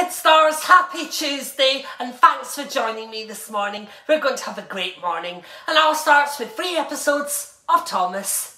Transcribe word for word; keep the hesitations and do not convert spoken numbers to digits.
Pit Stars, happy Tuesday and thanks for joining me this morning. We're going to have a great morning and I'll start with three episodes of Thomas.